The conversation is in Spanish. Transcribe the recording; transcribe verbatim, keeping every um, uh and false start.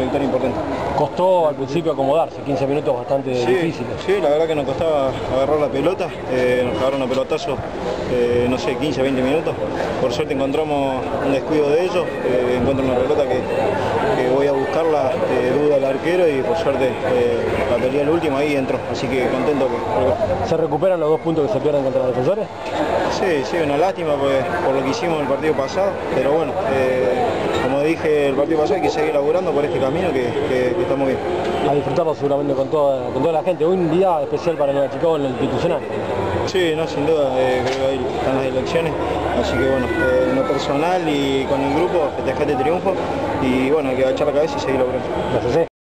victoria importante. Costó al principio acomodarse, quince minutos bastante sí, difíciles. Sí, la verdad que nos costaba agarrar la pelota, eh, nos agarraron a pelotazo, eh, no sé, quince, veinte minutos. Por suerte encontramos un descuido de ellos, eh, encuentro una pelota que, que voy a buscarla, eh, duda el arquero y por suerte eh, la peleé al último ahí entró, así que contento. Que, ¿Se recuperan los dos puntos que se pierden contra los Defensores? Sí, sí, una lástima pues, por lo que hicimos en el partido pasado, pero bueno, eh, como dije el partido pasado hay que seguir laburando por este camino que, que, que está muy bien. A disfrutarlo seguramente con toda, con toda la gente. Hoy un día especial para Nueva Chicago en lo institucional. Sí, no, sin duda, eh, creo que ahí están las elecciones, así que bueno, eh, en lo personal y con el grupo festejar este triunfo y bueno, hay que agachar la cabeza y seguir laburando. Gracias.